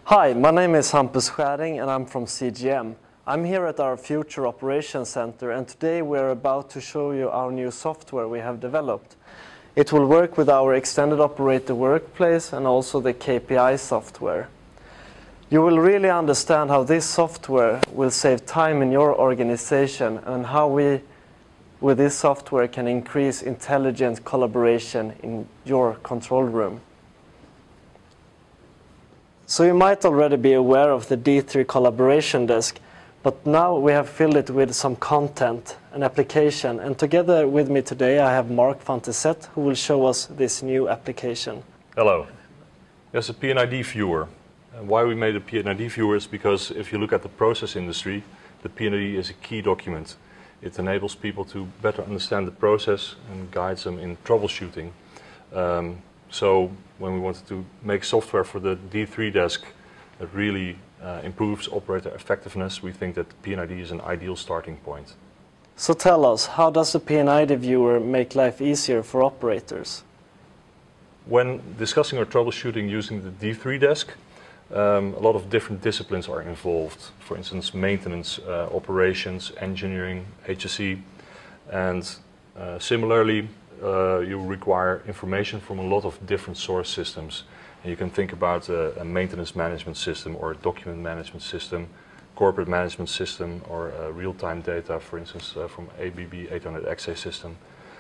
Hi, my name is Schäring and I'm from CGM. I'm here at our Future Operations Center and today we're about to show you our new software we have developed. It will work with our Extended Operator Workplace and also the KPI software. You will really understand how this software will save time in your organization and how we, with this software, can increase intelligent collaboration in your control room. So you might already be aware of the D3 collaboration desk, but now we have filled it with some content and application. And together with me today, I have Mark van Tesset, who will show us this new application. Hello. There's a P&ID Viewer. And why we made a P&ID Viewer is because if you look at the process industry, the P&ID is a key document. It enables people to better understand the process and guides them in troubleshooting. So when we wanted to make software for the D3 desk that really improves operator effectiveness, we think that P&ID is an ideal starting point. So tell us, how does the P&ID Viewer make life easier for operators? When discussing our troubleshooting using the D3 desk, a lot of different disciplines are involved. For instance, maintenance, operations, engineering, HSE, and similarly, you require information from a lot of different source systems. And you can think about a maintenance management system or a document management system, corporate management system, or real-time data, for instance, from ABB 800XA system.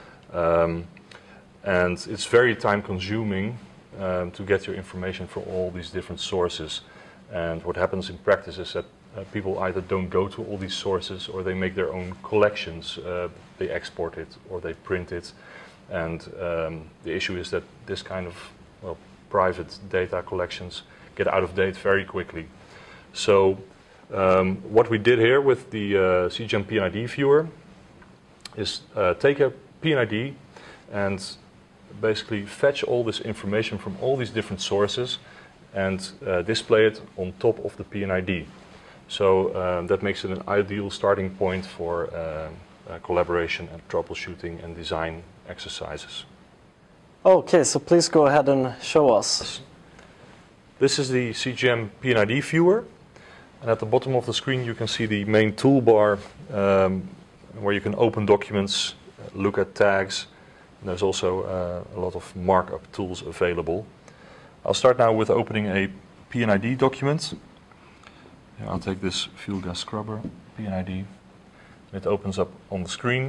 And it's very time-consuming to get your information from all these different sources. And what happens in practice is that people either don't go to all these sources or they make their own collections. They export it or they print it. And the issue is that this kind of private data collections get out of date very quickly. So what we did here with the CGM P&ID Viewer is take a P&ID and basically fetch all this information from all these different sources and display it on top of the P&ID. So that makes it an ideal starting point for collaboration and troubleshooting and design exercises. Okay, so please go ahead and show us. This is the CGM P&ID Viewer, and at the bottom of the screen you can see the main toolbar where you can open documents, look at tags. And there's also a lot of markup tools available. I'll start now with opening a P&ID document. Here, I'll take this fuel gas scrubber, P&ID. It opens up on the screen.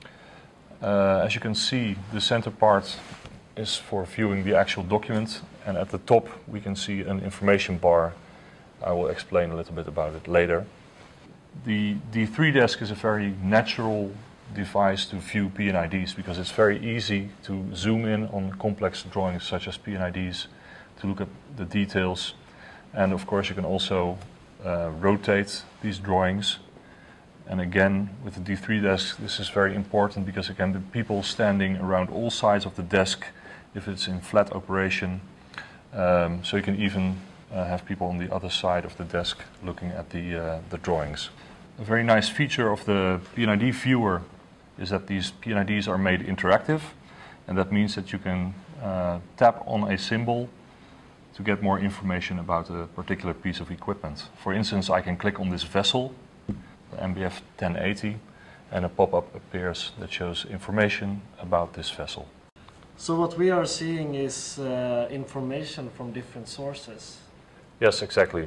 As you can see, the center part is for viewing the actual document, and at the top we can see an information bar. I will explain a little bit about it later. The D3 desk is a very natural device to view P&IDs because it's very easy to zoom in on complex drawings such as P&IDs to look at the details. And of course you can also rotate these drawings. And again, with the D3 desk, this is very important because again, the people standing around all sides of the desk if it's in flat operation. So you can even have people on the other side of the desk looking at the drawings. A very nice feature of the P&ID Viewer is that these P&IDs are made interactive, and that means that you can tap on a symbol to get more information about a particular piece of equipment. For instance, I can click on this vessel, the MBF 1080, and a pop-up appears that shows information about this vessel. So what we are seeing is information from different sources. Yes, exactly.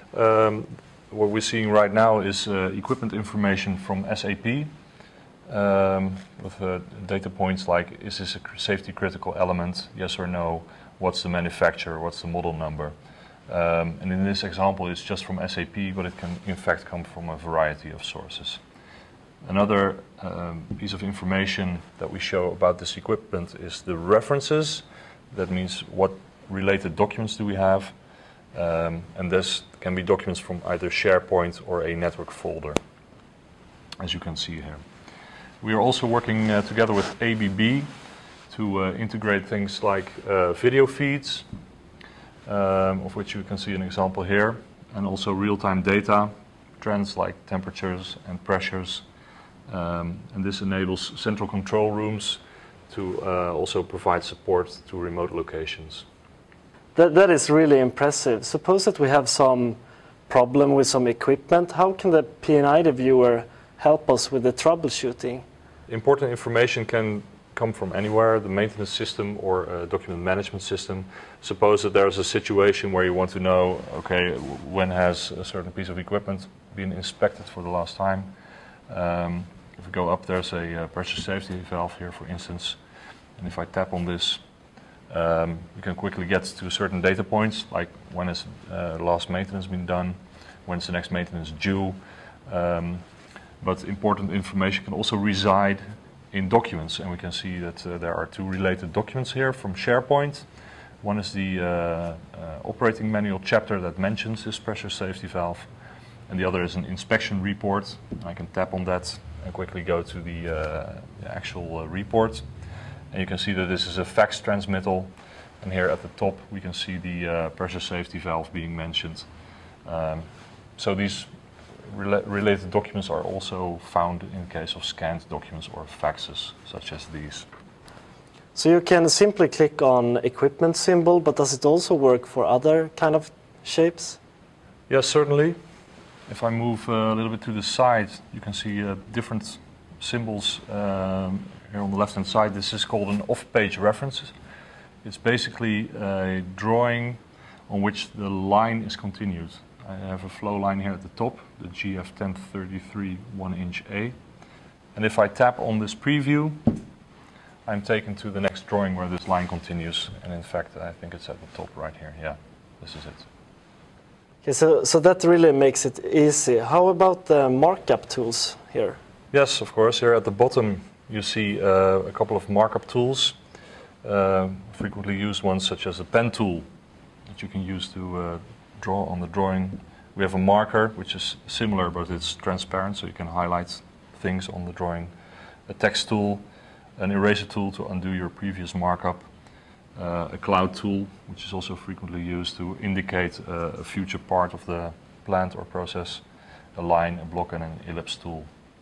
What we're seeing right now is equipment information from SAP with data points like, is this a safety critical element, yes or no, what's the manufacturer, what's the model number. And in this example it's just from SAP, but it can in fact come from a variety of sources. Another piece of information that we show about this equipment is the references. That means what related documents do we have. And this can be documents from either SharePoint or a network folder, as you can see here. We are also working together with ABB to integrate things like video feeds, of which you can see an example here, and also real-time data, trends like temperatures and pressures. And this enables central control rooms to also provide support to remote locations. That is really impressive. Suppose that we have some problem with some equipment. How can the P&ID Viewer help us with the troubleshooting? Important information can come from anywhere, the maintenance system or a document management system. Suppose that there's a situation where you want to know, okay, when has a certain piece of equipment been inspected for the last time. If we go up, there's a pressure safety valve here, for instance. And if I tap on this, you can quickly get to certain data points, like when has last maintenance been done, when's the next maintenance due. But important information can also reside in documents, and we can see that there are two related documents here from SharePoint. One is the operating manual chapter that mentions this pressure safety valve, and the other is an inspection report. I can tap on that and quickly go to the actual report. And you can see that this is a fax transmittal, and here at the top we can see the pressure safety valve being mentioned. So these related documents are also found in case of scanned documents or faxes, such as these. So you can simply click on equipment symbol, but does it also work for other kind of shapes? Yes, certainly. If I move a little bit to the side, you can see different symbols here on the left-hand side. This is called an off-page reference. It's basically a drawing on which the line is continued. I have a flow line here at the top, the GF1033 1-inch A. And if I tap on this preview, I'm taken to the next drawing where this line continues. And in fact, I think it's at the top right here. Yeah, this is it. Okay, so that really makes it easy. How about the markup tools here? Yes, of course. Here at the bottom, you see a couple of markup tools. Frequently used ones such as a pen tool that you can use to draw on the drawing. We have a marker, which is similar, but it's transparent, so you can highlight things on the drawing. A text tool, an eraser tool to undo your previous markup, a cloud tool, which is also frequently used to indicate a future part of the plant or process, a line, a block, and an ellipse tool.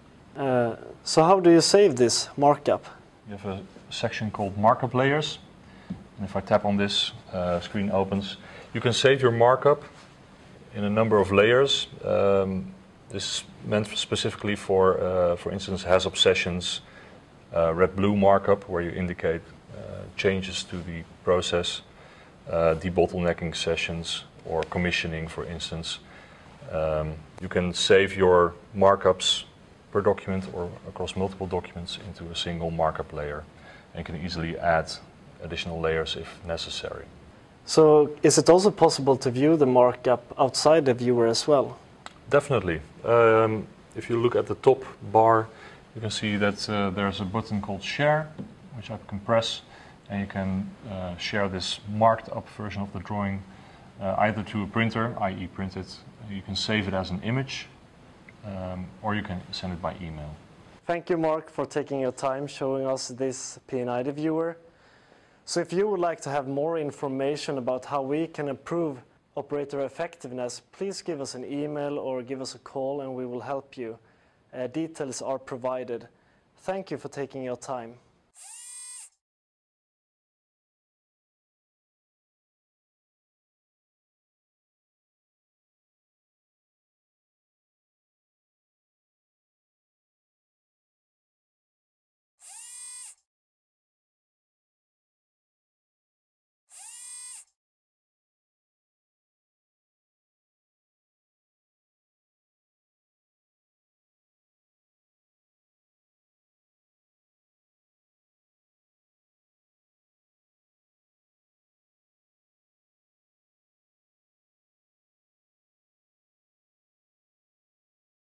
So how do you save this markup? You have a section called Markup Layers, and if I tap on this, screen opens. You can save your markup in a number of layers. This is meant specifically for instance, has obsessions, red-blue markup, where you indicate changes to the process, debottlenecking sessions, or commissioning, for instance. You can save your markups per document or across multiple documents into a single markup layer, and can easily add additional layers if necessary. So is it also possible to view the markup outside the viewer as well? Definitely. If you look at the top bar, you can see that there's a button called Share, which I can press, and you can share this marked up version of the drawing either to a printer, i.e. print it. You can save it as an image, or you can send it by email. Thank you, Mark, for taking your time showing us this P&ID Viewer. So if you would like to have more information about how we can improve operator effectiveness, please give us an email or give us a call and we will help you. Details are provided. Thank you for taking your time.